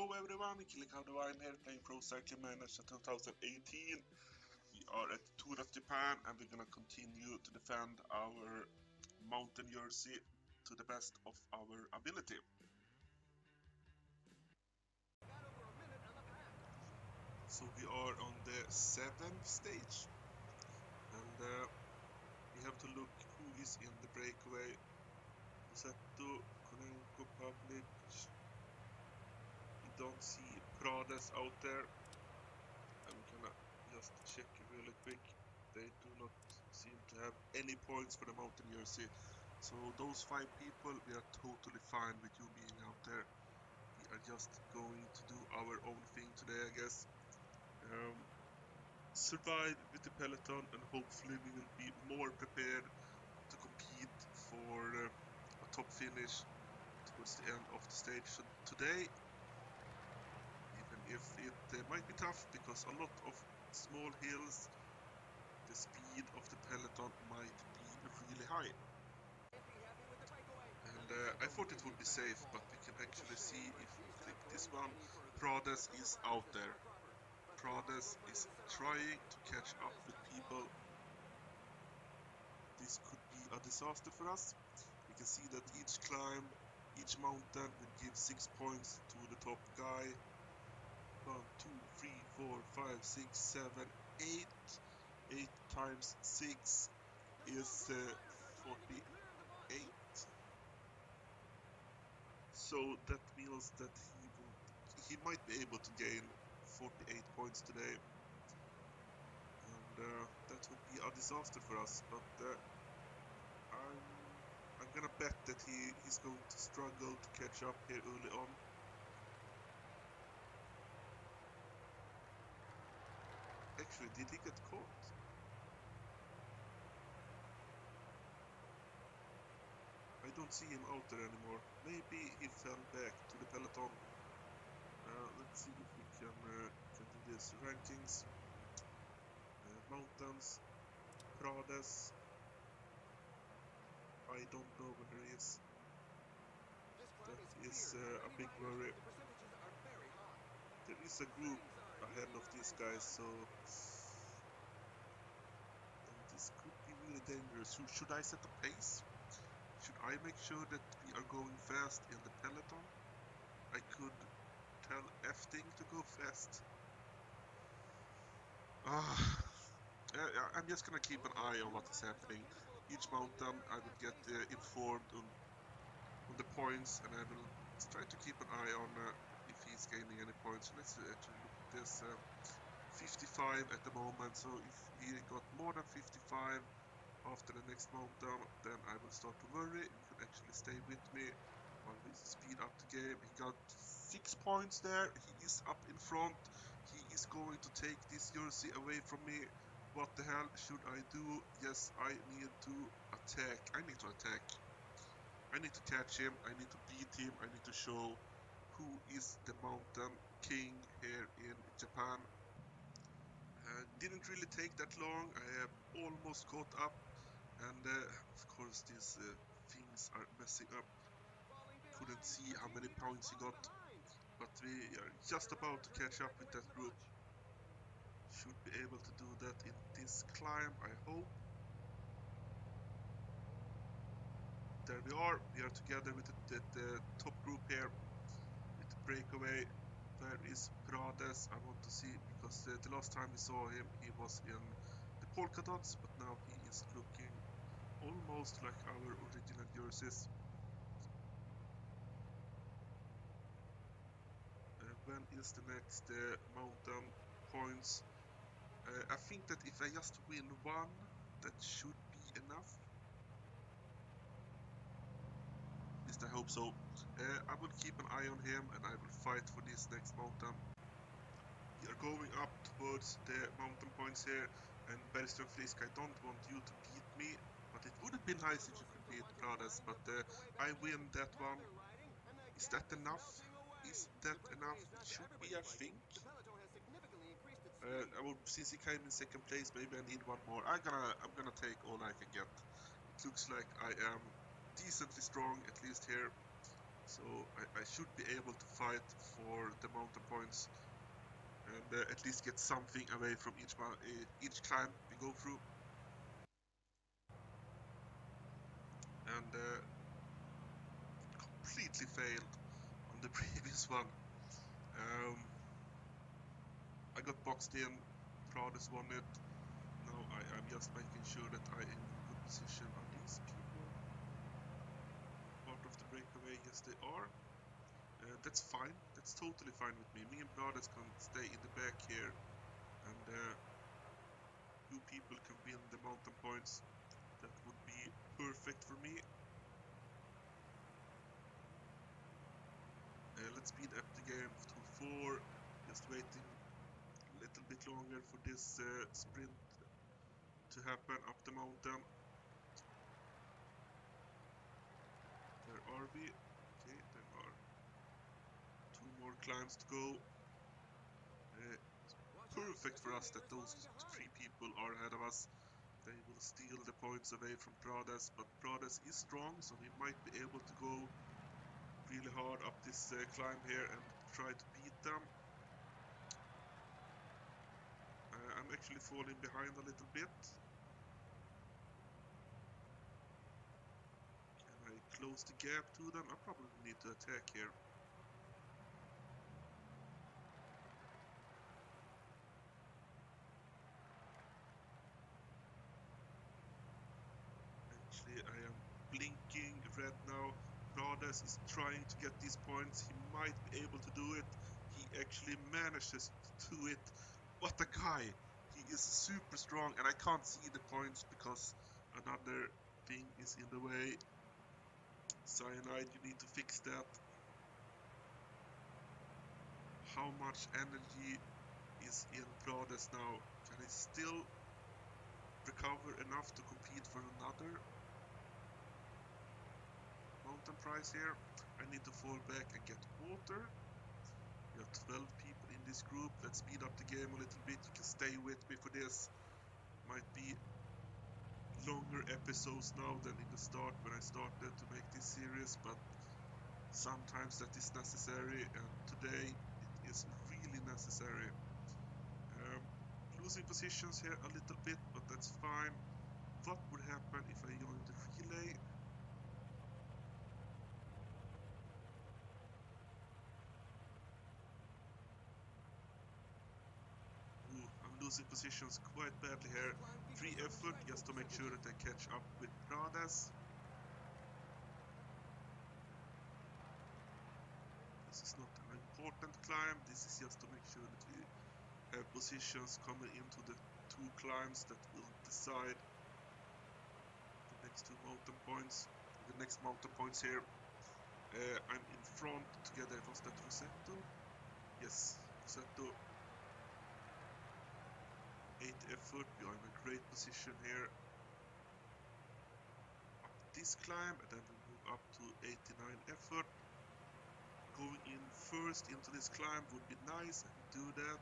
Hello everyone, Killing How Divine here, playing Pro Cycling Manager 2018. We are at the Tour of Japan and we're gonna continue to defend our mountain jersey to the best of our ability. So we are on the 7th stage and we have to look who is in the breakaway. Musetto, Konenko, Public. We don't see Prades out there. I'm gonna just check really quick. They do not seem to have any points for the mountain jersey. So those 5 people, we are totally fine with you being out there. We are just going to do our own thing today, I guess. Survive with the peloton, and hopefully we will be more prepared to compete for a top finish towards the end of the stage. So today, even if it might be tough because a lot of small hills, the speed of the peloton might be really high. And I thought it would be safe, but we can actually see if we click this one, Prades is out there. Prades is trying to catch up with people. This could be a disaster for us. We can see that each climb, each mountain will give 6 points to the top guy. 1, 2, 3, 4, 5, 6, 7, 8. 8 times 6 is 48. So that means that he might be able to gain 48 points today. And that would be a disaster for us. But I'm gonna bet that he's going to struggle to catch up here early on. Actually, did he get caught? I don't see him out there anymore. Maybe he fell back to the peloton. Let's see if we can do this. Rankings, mountains, Prades. I don't know where he is. That is a big worry. There is a group ahead of these guys, so this could be really dangerous. Should I set a pace? Should I make sure that we are going fast in the peloton? I could tell F-Thing to go fast. I'm just gonna keep an eye on what is happening. Each mountain I will get informed on the points, and I will try to keep an eye on if he's gaining any points. Let's actually look at this. 55 at the moment, so if he got more than 55 after the next mountain, then I will start to worry. You can actually stay with me while we speed up the game. He got 6 points there. He is up in front. He is going to take this jersey away from me. What the hell should I do? Yes, I need to attack. I need to attack. I need to catch him. I need to beat him. I need to show who is the mountain king here in Japan. Didn't really take that long. I have almost caught up, and of course these things are messing up. Couldn't see how many points he got, but we are just about to catch up with that group. Should be able to do that in this climb, I hope. There we are. We are together with the top group here with the breakaway. Where is Prades? I want to see, because the last time we saw him, he was in the polka dots, but now he is looking almost like our original jerseys. When is the next mountain points? I think that if I just win one, that should be enough. At least I hope so. I will keep an eye on him, and I will fight for this next mountain. We are going up towards the mountain points here, and Bergström Frisk, I don't want you to beat me, but it would have been nice if you could beat Prades, but I win that one. Is that enough? Is that enough? It should be, I think. Since he came in second place, maybe I need one more. I'm gonna take all I can get. It looks like I am decently strong, at least here. So I should be able to fight for the mountain points and at least get something away from each climb we go through. And completely failed on the previous one. I got boxed in, Prades won it. Now I'm just making sure that I am in good position. Are these people part of the breakaway? Yes, they are. That's fine. That's totally fine with me. Me and Prades can stay in the back here, and you people can win the mountain points. That would be perfect for me. Let's speed up the game to 4. Just waiting a little bit longer for this sprint to happen up the mountain. Where are we? Okay, there are 2 more climbs to go. Perfect for us that those 3 people are ahead of us. They will steal the points away from Prades, but Prades is strong, so he might be able to go really hard up this climb here and try to beat them. I'm actually falling behind a little bit. Can I close the gap to them? I probably need to attack here. Actually, I am blinking red now. Prades is trying to get these points. He might be able to do it. He actually manages to do it. What a guy! He is super strong, and I can't see the points because another thing is in the way. Cyanide, you need to fix that. How much energy is in Prades now? Can he still recover enough to compete for another mountain prize here? I need to fall back and get water. We have 12 people in this group. Let's speed up the game a little bit. You can stay with me for this. Might be longer episodes now than in the start when I started to make this series, but sometimes that is necessary, and today it is really necessary. Losing positions here a little bit, but that's fine. What would happen if I joined the relay? Ooh, I'm losing positions quite badly here. Free effort just to make sure that I catch up with Prades. This is not an important climb. This is just to make sure that we have positions coming into the 2 climbs that will decide the next 2 mountain points. The next mountain points here. I'm in front together. Was that Rosetto? Yes, Rosetto. 8 effort. We are in a great position here. Up this climb, and then we move up to 89 effort. Going in first into this climb would be nice. I can do that.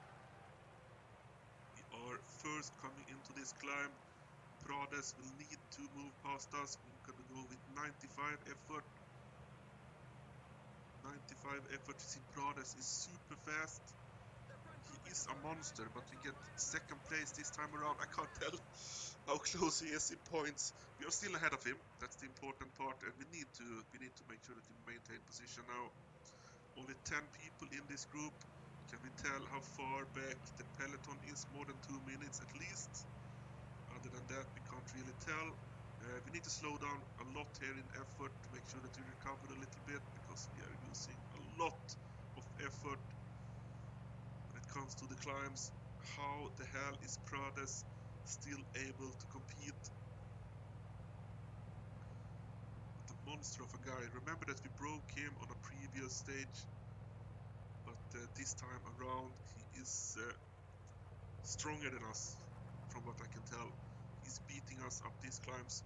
We are first coming into this climb. Prades will need to move past us. We're gonna go with 95 effort. 95 effort. You see, Prades is super fast. He is a monster, but we get 2nd place this time around. I can't tell how close he is in points. We are still ahead of him. That's the important part, and we need to make sure that we maintain position now. Only 10 people in this group. Can we tell how far back the peloton is? More than 2 minutes at least. Other than that, we can't really tell. We need to slow down a lot here in effort to make sure that we recover a little bit, because we are using a lot of effort when it comes to the climbs. How the hell is Prades still able to compete? What a monster of a guy. Remember that we broke him on a previous stage, but this time around he is stronger than us, from what I can tell. He's beating us up these climbs.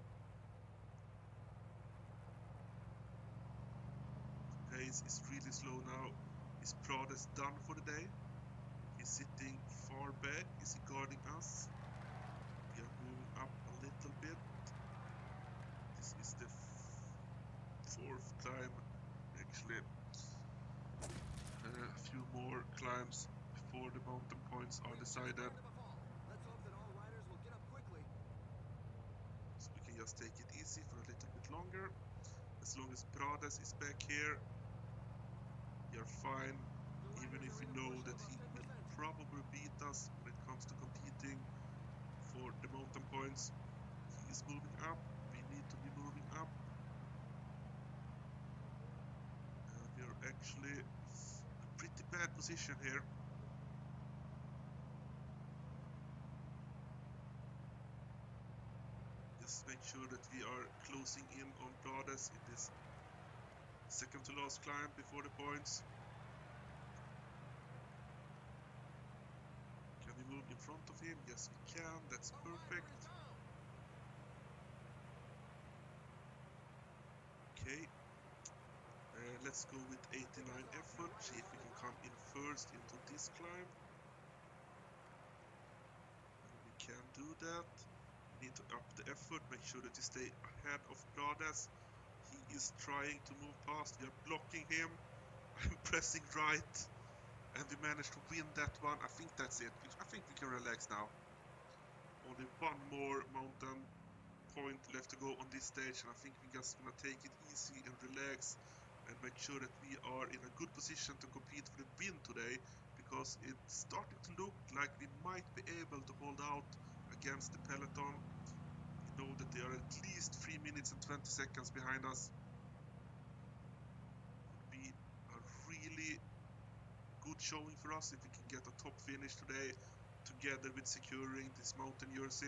Pace is really slow now. Is Prades done for the day? He's sitting far back. Is he guarding us? We are moving up a little bit. This is the 4th climb. actually. A few more climbs before the mountain points are decided. So we can just take it easy for a little bit longer. As long as Prades is back here, we are fine. Even if we know that he will probably beat us when it comes to competing for the mountain points. He is moving up. We need to be moving up. We are actually in a pretty bad position here. Just make sure that we are closing in on Prades in this second to last climb before the points. Can we move in front of him? Yes, we can. That's perfect. Okay. Let's go with 89 effort. See if we can come in first into this climb. We can do that. We need to up the effort. Make sure that we stay ahead of Prades. He is trying to move past. We are blocking him. I'm pressing right. And we managed to win that one. I think that's it. I think we can relax now. Only one more mountain point left to go on this stage. And I think we're just going to take it easy and relax. And make sure that we are in a good position to compete for the win today. Because it's starting to look like we might be able to hold out against the peloton. We know that they are at least 3 minutes and 20 seconds behind us. Would be a really good showing for us if we can get a top finish today, together with securing this mountain jersey.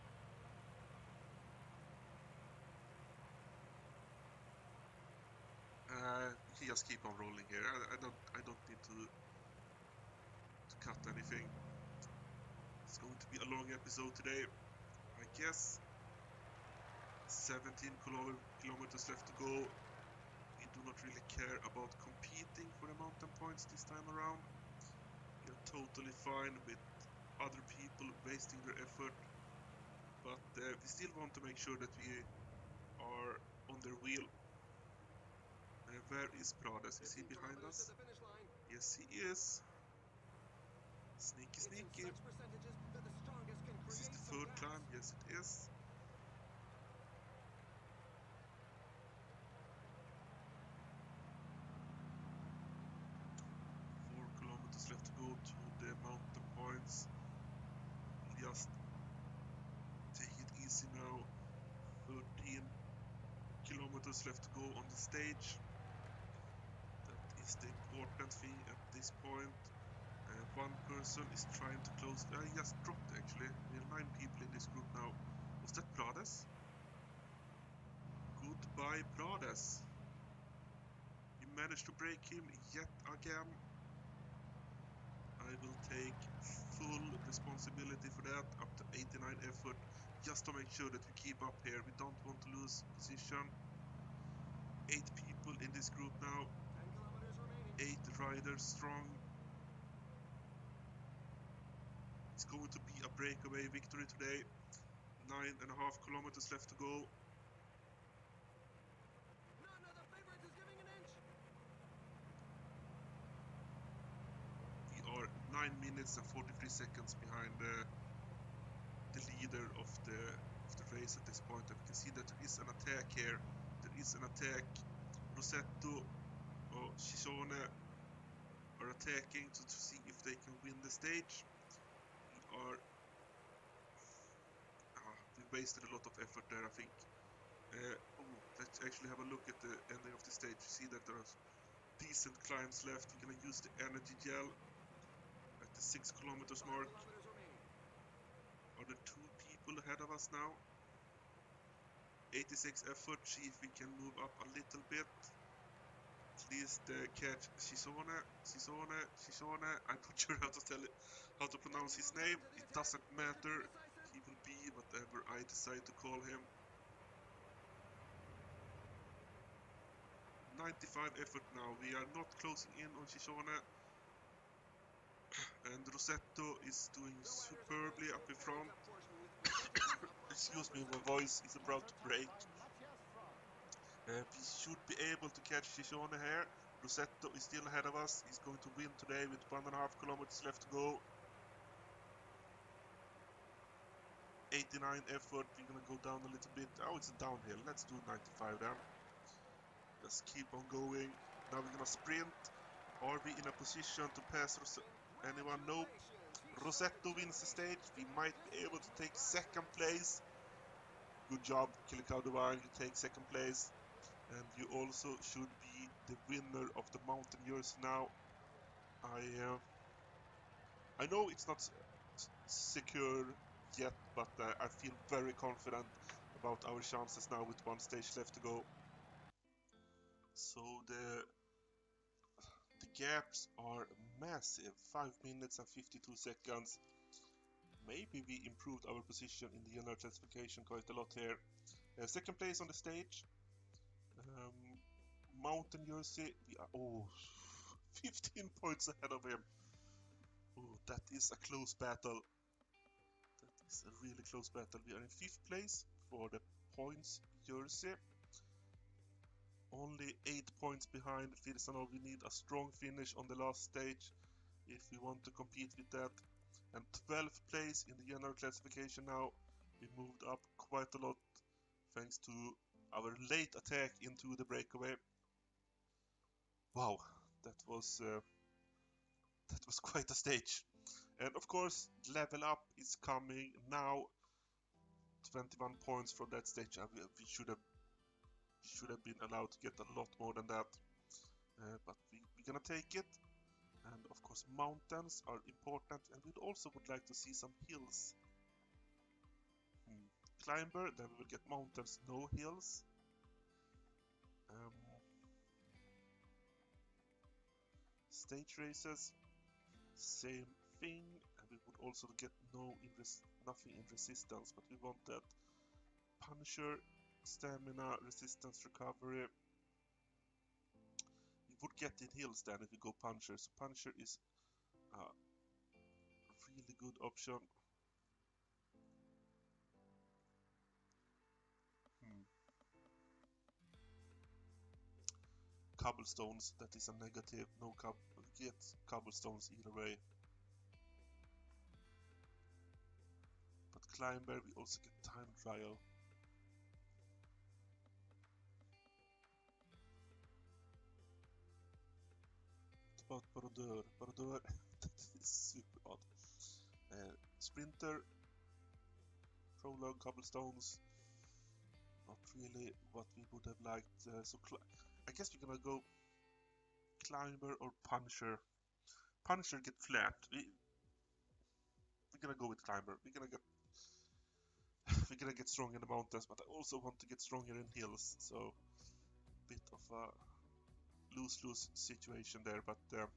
We can just keep on rolling here. I don't need to cut anything. It's going to be a long episode today, I guess. 17 kilometers left to go. We do not really care about competing for the mountain points this time around. We are totally fine with other people wasting their effort, but we still want to make sure that we are on their wheel. Where is Prades? Is he behind us? Yes, he is. Sneaky, sneaky. This is the third climb. Yes, it is. 4 kilometers left to go to the mountain points. Just take it easy now. 13 kilometers left to go on the stage. That is the important thing at this point. One person is trying to close. I just dropped actually. We have 9 people in this group now. Was that Prades? Goodbye, Prades. We managed to break him yet again. I will take full responsibility for that. Up to 89 effort, just to make sure that we keep up here. We don't want to lose position. 8 people in this group now. 8 riders strong. It's going to be a breakaway victory today. 9.5 kilometers left to go. We are 9 minutes and 43 seconds behind the leader of the race at this point. And we can see that there is an attack here. There is an attack. Rosetto or Chisone are attacking to see if they can win the stage. We wasted a lot of effort there, I think. Let's actually have a look at the ending of the stage. You see that there are decent climbs left. We're gonna use the energy gel at the 6 kilometers mark. Are there 2 people ahead of us now? 86 effort. See if we can move up a little bit. At least catch Chisone. I'm not sure how to pronounce his name. It doesn't matter. He will be whatever I decide to call him. 95 effort now. We are not closing in on Chisone. And Rosetto is doing superbly up in front. Excuse me, my voice is about to break. We should be able to catch Shishone here. Rosetto is still ahead of us. He's going to win today with 1.5 kilometers left to go. 89 effort. We're gonna go down a little bit. Oh, it's a downhill. Let's do 95 then. Just keep on going. Now we're gonna sprint. Are we in a position to pass anyone? Nope. Rosetto wins the stage. We might be able to take second place. Good job, Killicao Divine. You take second place. And you also should be the winner of the mountain jersey now. I know it's not secure yet, but I feel very confident about our chances now with one stage left to go. So the gaps are massive, 5 minutes and 52 seconds. Maybe we improved our position in the general classification quite a lot here. Second place on the stage. Mountain jersey, we are 15 points ahead of him. Oh, that is a close battle. That is a really close battle. We are in 5th place for the points jersey. Only 8 points behind Firsanov. We need a strong finish on the last stage if we want to compete with that. And 12th place in the general classification now. We moved up quite a lot thanks to our late attack into the breakaway. Wow, that was quite a stage. And of course, level up is coming now. 21 points from that stage. We should have been allowed to get a lot more than that. But we're gonna take it. And of course, mountains are important, and we also would like to see some hills. Climber, then we will get mountains, no hills. Stage races, same thing, and we would also get nothing in resistance, but we want that Punisher, stamina, resistance, recovery. We would get in hills then if we go Punisher, so Punisher is a really good option. Cobblestones, that is a negative, no get cobblestones either way. But Climber, we also get time trial. What about Parodeur? Parodeur, that is super odd. Sprinter, Prologue, cobblestones, not really what we would have liked. So I guess we're gonna go Climber or Punisher. Punisher get flat. We're gonna go with Climber. We're gonna get strong in the mountains, but I also want to get stronger in hills. So bit of a lose-lose situation there, but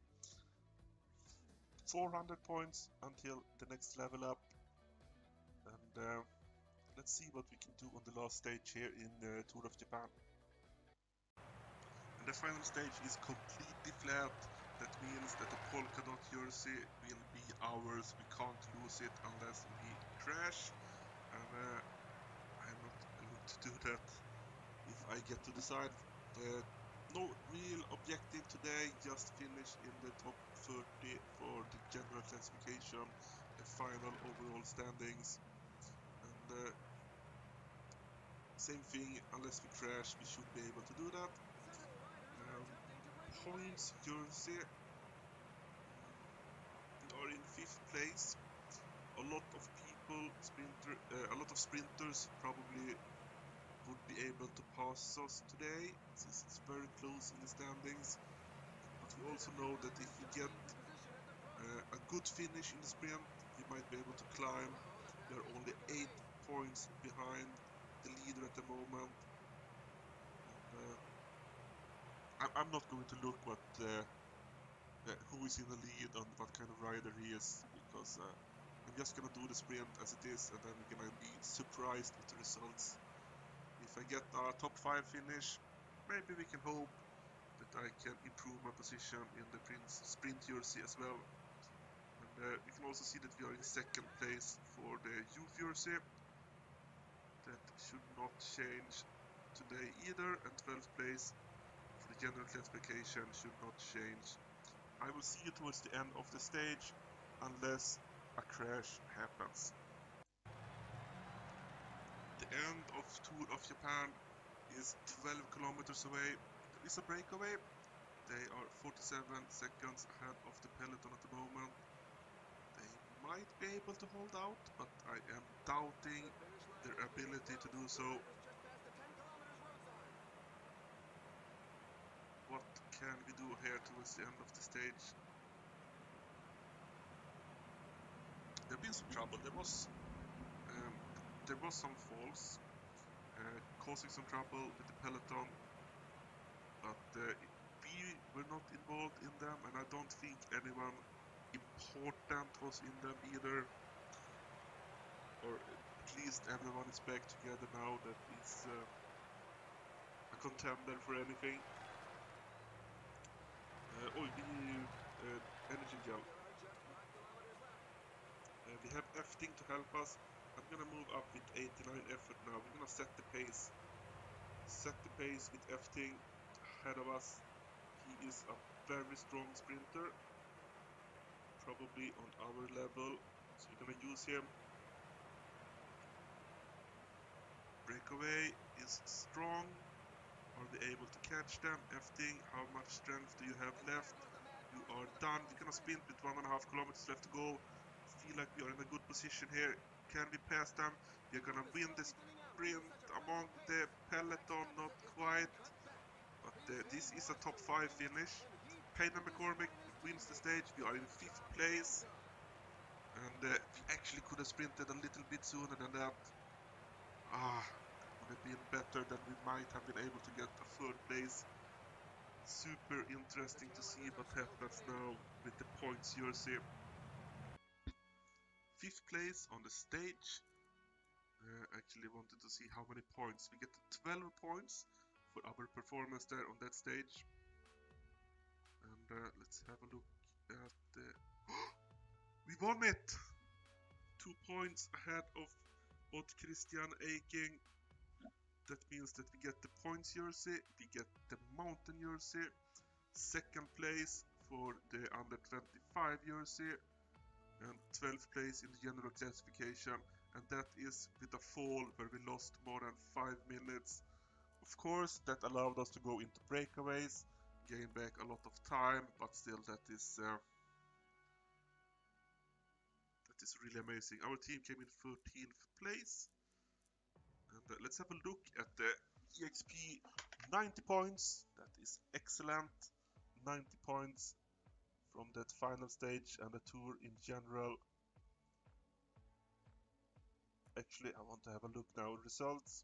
400 points until the next level up, and let's see what we can do on the last stage here in Tour of Japan. And the final stage is completely flat. That means that the polka dot jersey will be ours. We can't lose it unless we crash, and I'm not going to do that if I get to decide. No real objective today, just finish in the top 30 for the general classification, the final overall standings, and same thing, unless we crash we should be able to do that. Points jersey, we are in 5th place. A lot of sprinters probably would be able to pass us today, since it's very close in the standings. But we also know that if we get a good finish in the sprint, we might be able to climb. We are only 8 points behind the leader at the moment. And, I'm not going to look who is in the lead and what kind of rider he is, because I'm just gonna do the sprint as it is, and then we're gonna be surprised with the results. If I get a top 5 finish, maybe we can hope that I can improve my position in the sprint jersey as well. And we can also see that we are in 2nd place for the youth jersey. That should not change today either, and 12th place for the general classification should not change. I will see you towards the end of the stage, unless a crash happens. The end of Tour of Japan is 12 kilometers away. There is a breakaway. They are 47 seconds ahead of the peloton at the moment. They might be able to hold out, but I am doubting their ability to do so. What can we do here towards the end of the stage? There's been some trouble. There was some falls, causing some trouble with the peloton, but we were not involved in them, and I don't think anyone important was in them either. Or at least everyone is back together now that is a contender for anything. Energy gel. We have Efting to help us. I'm gonna move up with 89 effort now. We're gonna set the pace. Set the pace with Efting ahead of us. He is a very strong sprinter. Probably on our level. So we're gonna use him. Breakaway is strong. Are we able to catch them? Efting, how much strength do you have left? You are done. We're gonna sprint with 1.5 kilometers left to go. Feel like we are in a good position here. Can we pass them? We're gonna win the sprint among the peloton, not quite. But this is a top 5 finish. Payne McCormick wins the stage. We are in 5th place. And we actually could have sprinted a little bit sooner than that. Would have been better than we might have been able to get a 3rd place. Super interesting to see what happens now with the points jersey. 5th place on the stage. Actually wanted to see how many points. We get 12 points for our performance there on that stage. And let's have a look at the... We won it! 2 points ahead of both Christian Eiking. That means that we get the points jersey, we get the mountain jersey, 2nd place for the under 25 jersey, and 12th place in the general classification. And that is with a fall where we lost more than 5 minutes. Of course, that allowed us to go into breakaways, gain back a lot of time, but still that is really amazing. Our team came in 13th place. And let's have a look at the EXP 90 points. That is excellent. 90 points from that final stage and the tour in general. Actually, I want to have a look now. Results.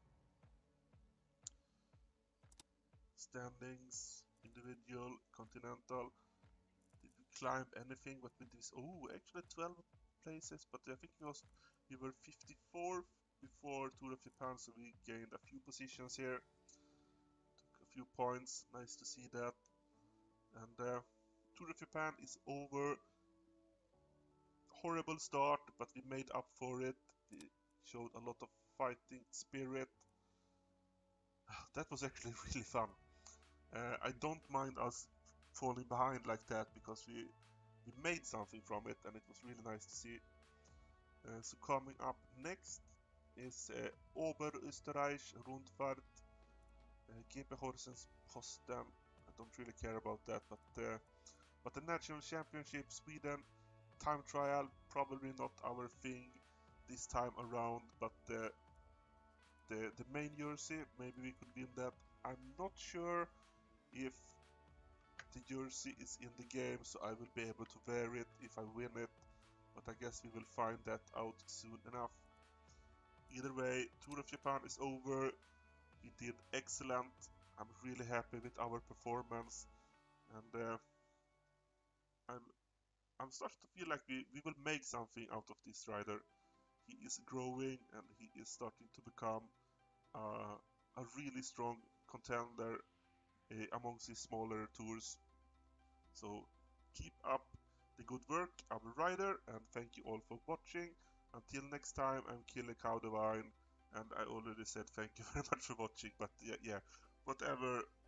Standings. Individual. Continental. Did we climb anything? What with this? Oh, actually 12 places. But I think we were 54th before Tour of Japan. So we gained a few positions here. Took a few points. Nice to see that. And Tour of Japan is over. Horrible start, but we made up for it. We showed a lot of fighting spirit. That was actually really fun. I don't mind us falling behind like that, because we made something from it, and it was really nice to see. So coming up next is Oberösterreich Rundfahrt, GP Horsens Posten. I don't really care about that, but the National Championship Sweden time trial, probably not our thing this time around, but the main jersey, maybe we could win that. I'm not sure if the jersey is in the game, so I will be able to wear it if I win it, but I guess we will find that out soon enough. Either way, Tour of Japan is over. We did excellent. I'm really happy with our performance, and I'm starting to feel like we will make something out of this rider. He is growing, and he is starting to become a really strong contender amongst these smaller tours. So keep up the good work, our rider, and thank you all for watching. Until next time, I'm Kille Kaudevine, and I already said thank you very much for watching. But yeah, whatever